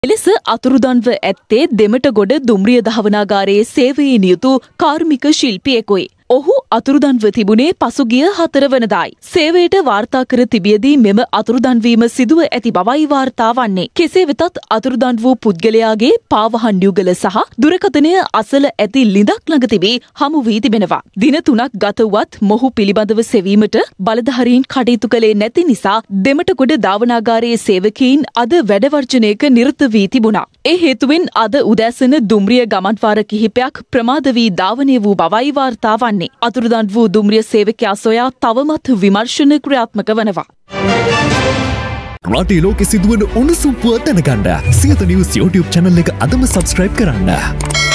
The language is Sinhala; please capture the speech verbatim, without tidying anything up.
එලෙස අතුරුදන්ව ඇත්තේ දෙමටගොඩ දුම්රිය දහවනාගාරයේ සේවයේ නියුතු කාර්මික ශිල්පියෙකුයි. ඔහු අතුරුදන්ව තිබුණේ පසුගිය හතර වනදායි. සේවයට වාර්තා කර තිබියදී මෙම අතුරුදන්වීම සිදුව ඇති බවයි වාර්තා වන්නේ. කෙසේ වෙතත් අතුරුදන් වූ පුද්ගලයාගේ පාවහන් යුගල සහ දුරකථනය අසල ඇති ලිඳක් ළඟ තිබී හමු වී තිබෙනවා. දින තුනක් ගත වුවත් මොහු පිළිබඳව සෙවීමට බලධාරීන් කටයුතු කළේ නැති නිසා දෙමටගොඩ දාවනාගාරයේ සේවකයින් අද වැඩවර්ජනයක නිරත වී තිබුණා. ඒ හේතුවෙන් අද උදෑසන දුම්රිය ගමන්වාර කිහිපයක් ප්‍රමාද වී ධාවනය වූ බවයි වාර්තා වන්නේ. අතුරුදන් වූ දුම්රිය සේවකයා සොයා තවමත් විමර්ශන ක්‍රියාත්මක වනවා. රටේ ලෝකෙ සිදුවන උණුසුම් පුවත් දැනගන්න සියත නිවුස් YouTube channel එක අදම subscribe කරන්න.